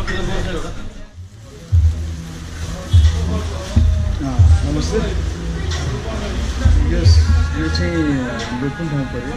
नमस्ते यो चाहिँ हाम्रो कुन ठाउँ पर्यो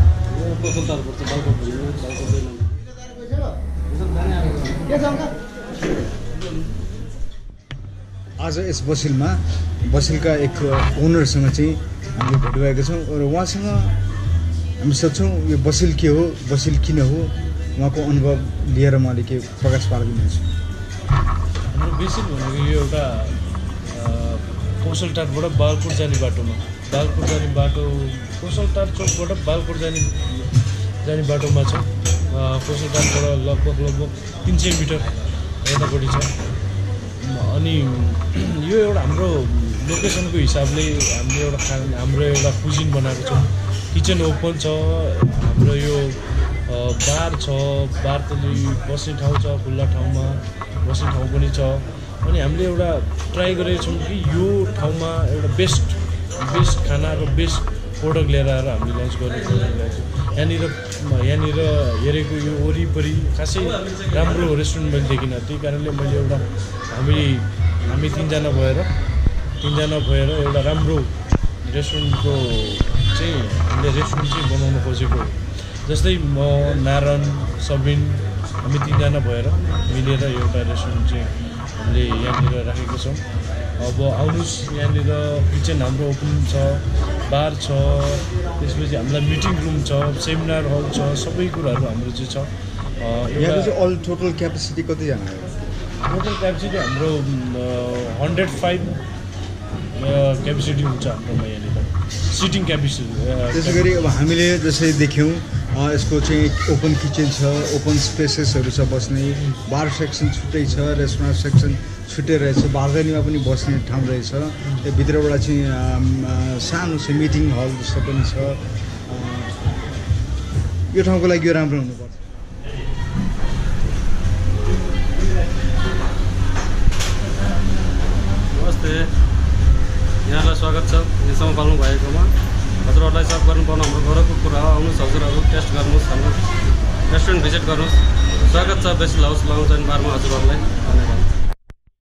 आज यस बसिलका एक ओनरसँग चाहिँ हामीले भेट भएका छौँ र उहाँसँग हामी सोध्छौँ यो बसिल के हो, बसिल किन हो, उहाँको अनुभव लिएर म अलिक प्रकाश पारिदिन्छु। हाम्रो बसिल भनेको यो एउटा कौशलटारबाट बालकोट जाने बाटोमा कौशलटार चोकबाट बालकोट जाने बाटोमा छ। कौशलटारबाट लगभग 300 मिटर यतापट्टि छ। अनि यो एउटा हाम्रो लोकेसनको हिसाबले हाम्रो एउटा कुजिन बनाएको छौँ। किचन ओपन छ, हाम्रो यो बार छ, बारतली बस्ने ठाउँ छ, खुल्ला ठाउँमा बस्ने ठाउँ पनि छ। अनि हामीले एउटा ट्राई गरेको छौँ कि यो ठाउँमा एउटा बेस्ट खाना र बेस्ट प्रोडक्ट लिएर आएर हामीले लन्च गर्ने गरिरहेको छौँ। यहाँनिर हेरेको यो वरिपरि खासै राम्रो रेस्टुरेन्ट मैले देखिनँ। त्यही कारणले मैले एउटा हामी तिनजना भएर एउटा राम्रो रेस्टुरेन्टको हामीले रेस्टुरेन्ट चाहिँ बनाउनु खोजेको हो। जस्तै म, नारायण, सबिन हामी तिनजना भएर मिलेर एउटा रेस्टुरेन्ट चाहिँ हामीले यहाँनिर राखेको छौँ। अब आउनुहोस्, यहाँनिर किचन हाम्रो ओपन छ, बार छ, त्यसपछि हामीलाई मिटिङ रुम छ, सेमिनार हल छ, सबै कुराहरू हाम्रो चाहिँ छ। यहाँ चाहिँ अल टोटल क्यापेसिटी कतिजना हो? टोटल क्यापेसिटी हाम्रो 105 क्यापेसिटी हुन्छ हाम्रोमा यहाँनिर सिटिङ क्यापेसिटी। त्यसै गरी अब हामीले जसरी देख्यौँ यसको चाहिँ ओपन किचन छ, ओपन स्पेसेसहरू छ बस्ने, बार सेक्सन छुट्टै छ, रेस्टुरेन्ट सेक्सन छुट्टै रहेछ, बार्गेनिङमा पनि बस्ने ठाउँ रहेछ। त्यो भित्रबाट चाहिँ सानो चाहिँ मिटिङ हल जस्तो पनि छ। यो ठाउँको लागि यो राम्रो हुनुपर्छ। नमस्ते, यहाँलाई स्वागत छ यहाँसम्म पाल्नु भएकोमा। हजुरहरूलाई सर्भ गर्नुपर्ने हाम्रो गौरवको कुरा हो। आउनुहोस्, हजुरहरू टेस्ट गर्नुहोस्, हाम्रो रेस्टुरेन्ट भिजिट गर्नुहोस्। स्वागत छ बेसिल हाउस लाउन्ज एन्ड बारमा हजुरहरूलाई। धन्यवाद।